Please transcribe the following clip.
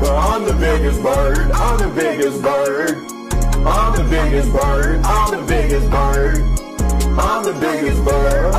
I'm the biggest bird. I'm the biggest bird. I'm the biggest bird. I'm the biggest bird. I'm the biggest bird.